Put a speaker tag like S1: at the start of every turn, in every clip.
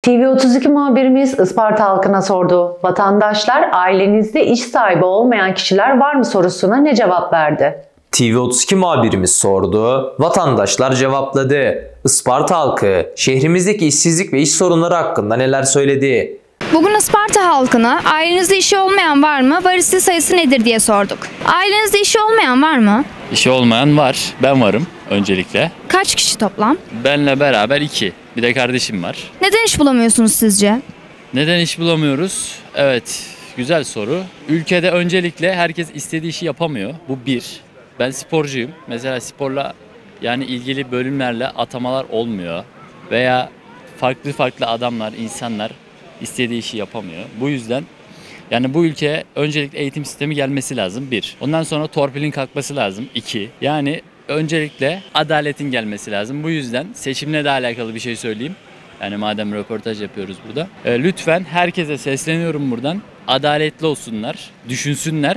S1: TV32 muhabirimiz Isparta halkına sordu. Vatandaşlar ailenizde iş sahibi olmayan kişiler var mı sorusuna ne cevap verdi?
S2: TV32 muhabirimiz sordu, vatandaşlar cevapladı. Isparta halkı şehrimizdeki işsizlik ve iş sorunları hakkında neler söyledi?
S3: Bugün Isparta halkına ailenizde işi olmayan var mı, var ise sayısı nedir diye sorduk. Ailenizde işi olmayan var mı?
S4: İşi olmayan var. Ben varım öncelikle.
S3: Kaç kişi toplam?
S4: Benle beraber 2. Bir de kardeşim var.
S3: Neden iş bulamıyorsunuz sizce?
S4: Neden iş bulamıyoruz? Evet, güzel soru. Ülkede öncelikle herkes istediği işi yapamıyor. Bu bir. Ben sporcuyum. Mesela sporla yani ilgili bölümlerle atamalar olmuyor. Veya farklı adamlar, insanlar istediği işi yapamıyor. Bu yüzden yani bu ülkeye öncelikle eğitim sistemi gelmesi lazım. 1. Ondan sonra torpilin kalkması lazım. 2. Yani öncelikle adaletin gelmesi lazım. Bu yüzden seçimle de alakalı bir şey söyleyeyim. Yani madem röportaj yapıyoruz burada. Lütfen herkese sesleniyorum buradan. Adaletli olsunlar, düşünsünler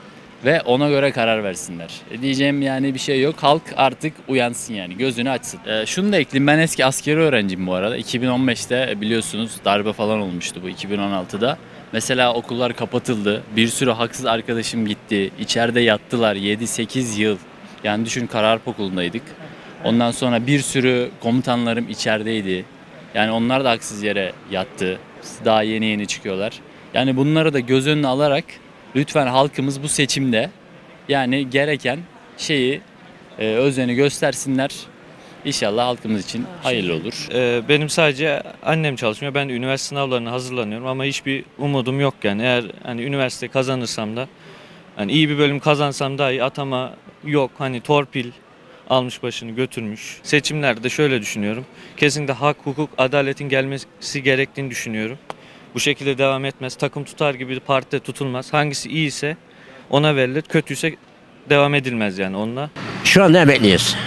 S4: ve ona göre karar versinler. Diyeceğim yani bir şey yok. Halk artık uyansın yani. Gözünü açsın. Şunu da ekleyeyim. Ben eski askeri öğrenciyim bu arada. 2015'te biliyorsunuz darbe falan olmuştu bu 2016'da. Mesela okullar kapatıldı. Bir sürü haksız arkadaşım gitti. İçeride yattılar 7-8 yıl. Yani düşün Kararp Okulu'ndaydık. Ondan sonra bir sürü komutanlarım içerideydi. Yani onlar da haksız yere yattı. Daha yeni çıkıyorlar. Yani bunları da göz önüne alarak lütfen halkımız bu seçimde yani gereken şeyi özeni göstersinler. İnşallah halkımız için hayırlı olur.
S5: Benim sadece annem çalışmıyor. Ben de üniversite sınavlarına hazırlanıyorum ama hiçbir umudum yok yani. Eğer hani üniversite kazanırsam da hani iyi bir bölüm kazansam dahi atama yok. Hani torpil almış başını götürmüş. Seçimlerde şöyle düşünüyorum. Kesinlikle hak, hukuk, adaletin gelmesi gerektiğini düşünüyorum. Bu şekilde devam etmez. Takım tutar gibi bir partide tutulmaz. Hangisi iyiyse ona verilir. Kötüyse devam edilmez yani onunla.
S6: Şu anda emekliyiz.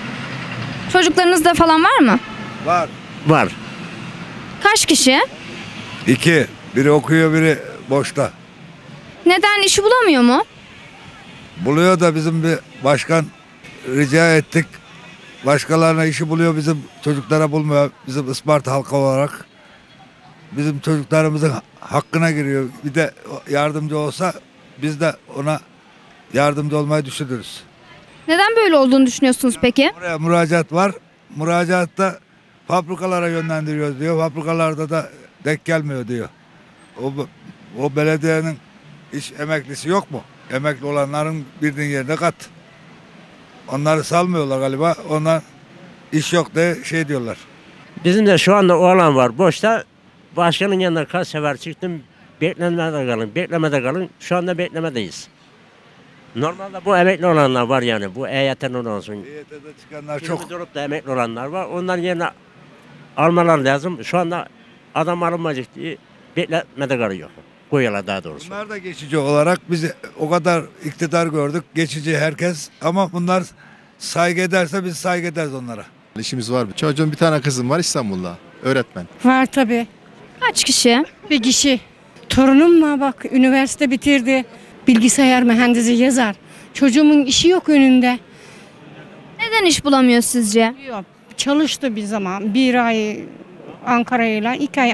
S3: Çocuklarınızda falan var mı?
S6: Var.
S3: Kaç kişi?
S7: 2. Biri okuyor, biri boşta.
S3: Neden işi bulamıyor mu?
S7: Buluyor da bizim bir başkan rica ettik. Başkalarına işi buluyor, bizim çocuklara bulmuyor. Bizim Isparta halkı olarak. Bizim çocuklarımızın hakkına giriyor. Bir de yardımcı olsa biz de ona yardımcı olmayı düşünürüz.
S3: Neden böyle olduğunu düşünüyorsunuz peki?
S7: Buraya müracaat var. Müracaatta fabrikalara yönlendiriyoruz diyor. Fabrikalarda da denk gelmiyor diyor. O belediyenin iş emeklisi yok mu? Emekli olanların birinin yerine kat. Onları salmıyorlar galiba. Onlar iş yok diye şey diyorlar.
S6: Bizim de şu anda oğlan var boşta. Başkanın yanına kaç sefer çıktım. Beklemede kalın. Şu anda beklemedeyiz. Normalde bu emekli olanlar var yani. Bu EYT'den olsun.
S7: EYT'de çıkanlar
S6: Çok.
S7: çok.
S6: Durup da emekli olanlar var. Onların yerine almalar lazım. Şu anda adam alınmayacak diye beklemede kalıyor. Bu yıla daha doğrusu.
S7: Bunlar da geçici olarak biz o kadar iktidar gördük. Geçici herkes. Ama bunlar saygı ederse biz saygı ederiz onlara.
S8: İşimiz var. Çocuğum bir tane kızım var İstanbul'da. Öğretmen.
S9: Var tabii.
S3: Kaç kişi?
S9: Bir kişi. Torunum mu bak üniversite bitirdi. Bilgisayar mühendisi yazar. Çocuğumun işi yok önünde.
S3: Neden iş bulamıyor sizce?
S9: Yok. Çalıştı bir zaman. 1 ay Ankara'yla,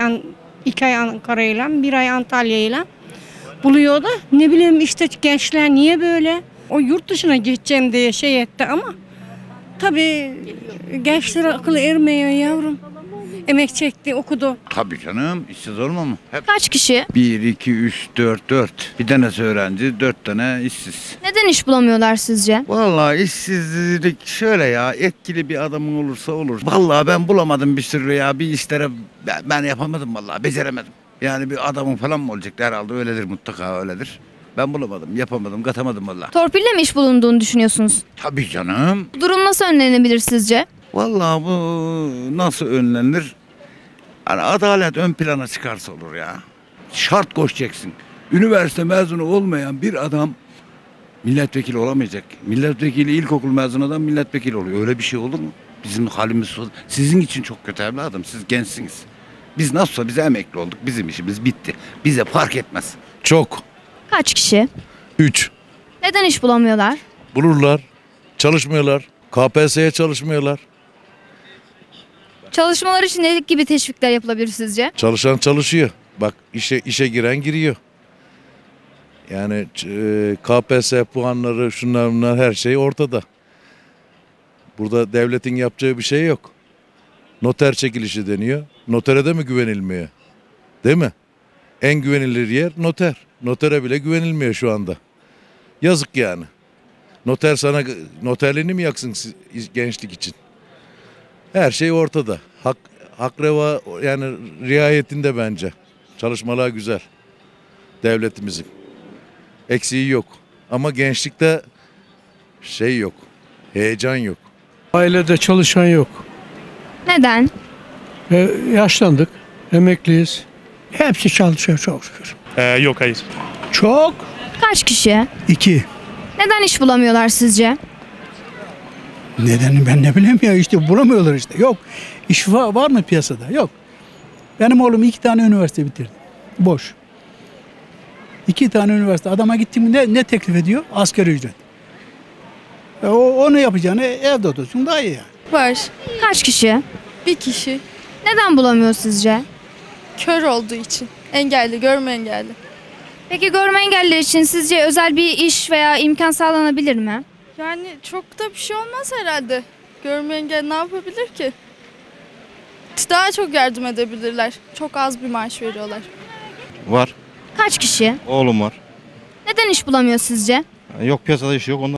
S9: 2 ay Ankara'yla, 1 ay Antalya'yla buluyor da ne bileyim işte gençler niye böyle? O yurt dışına geçeceğim diye şey etti ama tabii gençlere akıl ermiyor yavrum. Emek çekti, okudu.
S10: Tabii canım, işsiz olma mı? Hep
S3: Kaç kişi?
S10: 1, 2, 3, 4. Bir tanesi öğrenci, 4 tane işsiz.
S3: Neden iş bulamıyorlar sizce?
S10: Vallahi işsizlik şöyle ya, etkili bir adamın olursa olur. Vallahi ben bulamadım bir sürü ya, bir işlere ben yapamadım vallahi, beceremedim. Yani bir adamın falan mı olacak herhalde, öyledir mutlaka öyledir. Ben bulamadım, yapamadım, katamadım vallahi.
S3: Torpille mi iş bulunduğunu düşünüyorsunuz?
S10: Tabii canım.
S3: Bu durum nasıl önlenebilir sizce?
S10: Vallahi bu nasıl önlenir? Hani adalet ön plana çıkarsa olur ya. Şart koşacaksın. Üniversite mezunu olmayan bir adam milletvekili olamayacak. Milletvekili ilkokul mezunu adam milletvekili oluyor. Öyle bir şey olur mu? Bizim halimiz sizin için çok kötü evladım. Siz gençsiniz. Biz nasılsa bize emekli olduk. Bizim işimiz bitti. Bize fark etmez.
S8: Çok.
S3: Kaç kişi?
S8: 3.
S3: Neden iş bulamıyorlar?
S8: Bulurlar. Çalışmıyorlar. KPSS'ye çalışmıyorlar.
S3: Çalışmalar için ne gibi teşvikler yapılabilir sizce?
S11: Çalışan çalışıyor. Bak işe giren giriyor. Yani KPSS puanları şunlar bunlar her şey ortada. Burada devletin yapacağı bir şey yok. Noter çekilişi deniyor. Notere de mi güvenilmiyor? Değil mi? En güvenilir yer noter. Notere bile güvenilmiyor şu anda. Yazık yani. Noterliğini mi yaksın gençlik için? Her şey ortada. Hak reva yani riayetinde bence. Çalışmalar güzel. Devletimizin. Eksiği yok. Ama gençlikte şey yok. Heyecan yok.
S12: Ailede çalışan yok.
S3: Neden?
S12: Yaşlandık, emekliyiz. Hepsi çalışıyor çok şükür.
S13: Yok, hayır.
S12: Çok.
S3: Kaç kişi?
S12: 2.
S3: Neden iş bulamıyorlar sizce?
S12: Nedeni ben ne bileyim ya, işte bulamıyorlar işte. Yok. İş var mı piyasada? Yok. Benim oğlum 2 tane üniversite bitirdi. Boş. 2 tane üniversite. Adama gittim ne teklif ediyor? Asgari ücret. Onu yapacağını evde otursun daha iyi yani.
S14: Var.
S3: Kaç kişi?
S14: 1 kişi.
S3: Neden bulamıyor sizce?
S14: Kör olduğu için. Engelli, görme engelli.
S3: Peki görme engelliler için sizce özel bir iş veya imkan sağlanabilir mi?
S14: Yani çok da bir şey olmaz herhalde. Görme engelli ne yapabilir ki? Daha çok yardım edebilirler. Çok az bir maaş veriyorlar.
S13: Var.
S3: Kaç kişi?
S13: Oğlum var.
S3: Neden iş bulamıyor sizce?
S13: Yok, piyasada iş yok. Ondan